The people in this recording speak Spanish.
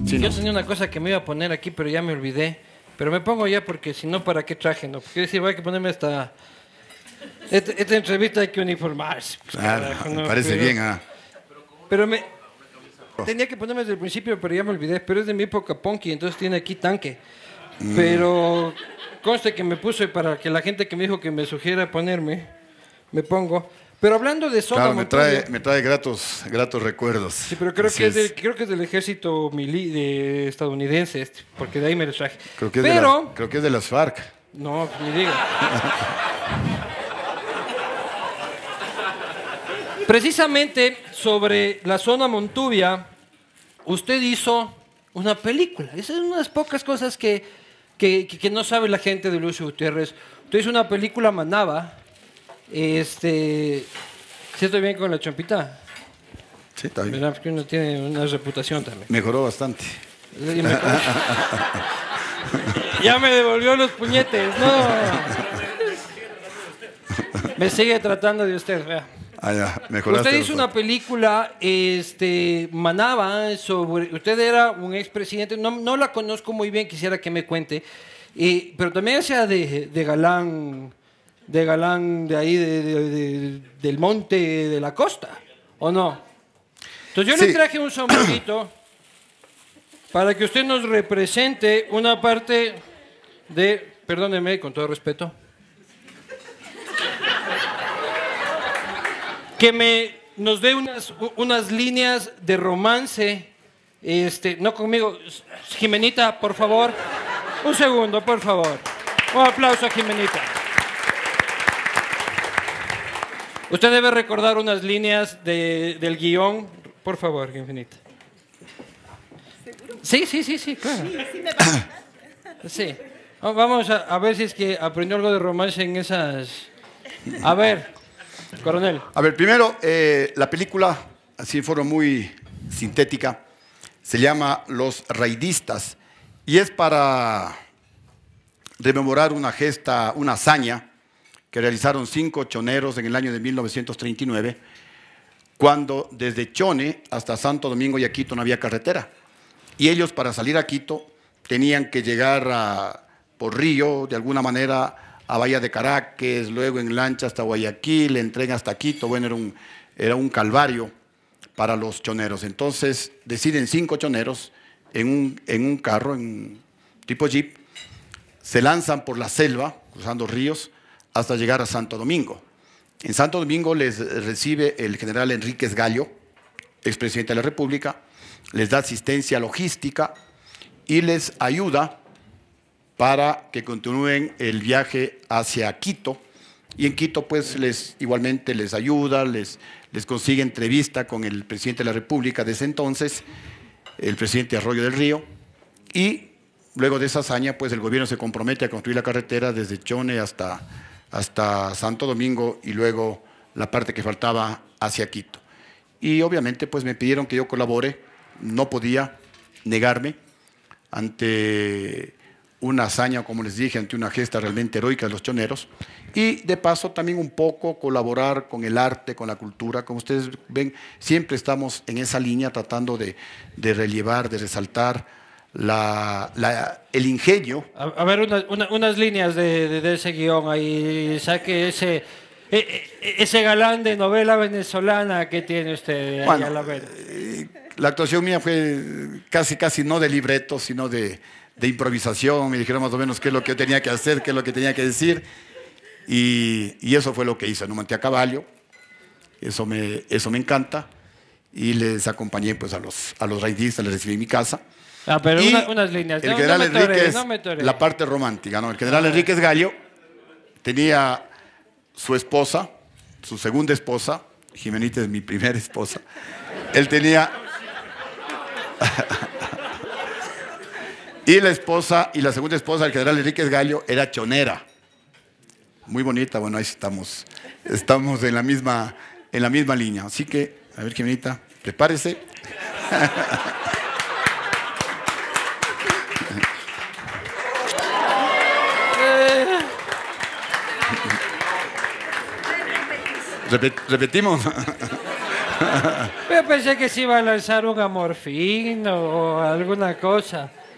Yo no. tenía una cosa que me iba a poner aquí, pero ya me olvidé. Pero me pongo ya porque si no, ¿para qué traje? No? Porque decir, voy a ponerme esta entrevista hay que uniformarse. Pues, Claro, carajo, me no, parece bien, ah. Pero tenía que ponerme desde el principio, pero ya me olvidé. Pero es de mi época punky, entonces tiene aquí tanque. Pero conste que me puse para que la gente que me dijo que me sugiera ponerme, me pongo. Pero hablando de zona Claro, Monturbia, me trae gratos recuerdos. sí, pero creo Así que creo que es del ejército estadounidense, porque de ahí me lo traje. Creo que es Pero, creo que es de las FARC. no, ni diga. Precisamente sobre la zona Montubia, usted hizo una película. Esa es una de las pocas cosas que no sabe la gente de Lucio Gutiérrez. Usted hizo una película Manaba. ¿Sí estoy bien con la chompita? Sí, está bien. ¿Verdad? Porque uno tiene una reputación también. Mejoró bastante. Ya me devolvió los puñetes. No. Me sigue tratando de usted. Vea. Ah, ya, mejoraste. Usted hizo una película, Manaba, sobre... Usted era un expresidente, no la conozco muy bien, quisiera que me cuente, pero también hacía de galán de ahí, del monte, de la costa, ¿o no? Entonces yo le traje un sombrerito para que usted nos represente una parte de... Perdóneme, con todo respeto. Que nos dé unas líneas de romance. No conmigo. Jimenita, por favor. Un segundo, por favor. Un aplauso a Jimenita. Usted debe recordar unas líneas del guión. Por favor, Jimenita. Sí, claro. Sí. Vamos a ver si es que aprendió algo de romance en esas... A ver... Coronel. A ver, primero, la película, así en forma muy sintética, se llama Los Raidistas y es para rememorar una gesta, una hazaña que realizaron 5 choneros en el año de 1939, cuando desde Chone hasta Santo Domingo y a Quito no había carretera. Y ellos, para salir a Quito, tenían que llegar por río, de alguna manera, a Bahía de Caracas, luego en lancha hasta Guayaquil, en tren hasta Quito. Bueno, era un calvario para los choneros. Entonces deciden 5 choneros en un carro, en tipo jeep, se lanzan por la selva, cruzando ríos, hasta llegar a Santo Domingo. En Santo Domingo les recibe el general Enríquez Gallo, expresidente de la República, les da asistencia logística y les ayuda para que continúen el viaje hacia Quito. Y en Quito, pues, igualmente les ayuda, les consigue entrevista con el presidente de la República de ese entonces, el presidente Arroyo del Río. Y luego de esa hazaña, pues, el gobierno se compromete a construir la carretera desde Chone hasta Santo Domingo y luego la parte que faltaba hacia Quito. Y obviamente, pues, me pidieron que yo colabore. No podía negarme ante una hazaña, como les dije, ante una gesta realmente heroica de los choneros, y de paso también un poco colaborar con el arte, con la cultura. Como ustedes ven, siempre estamos en esa línea tratando de relevar, de resaltar el ingenio. A ver, unas líneas de ese guión ahí, saque ese galán de novela venezolana que tiene usted. Bueno, a la vera. La actuación mía fue casi no de libreto, sino de improvisación. Me dijeron más o menos qué es lo que yo tenía que hacer, qué es lo que tenía que decir, y eso fue lo que hice. No monté a caballo, eso me encanta, y les acompañé pues a los raidistas, les recibí en mi casa. Pero y unas líneas. El general Enríquez, la parte romántica, ¿no? El general Enríquez Gallo tenía su esposa, su segunda esposa, Jimenita es mi primera esposa. Él tenía... Y la segunda esposa del general Enríquez Gallo era chonera. Muy bonita, bueno, ahí estamos en la misma línea. Así que, a ver, Jimenita, prepárese. Repetimos. Yo pensé que se iba a lanzar un amor fino o alguna cosa.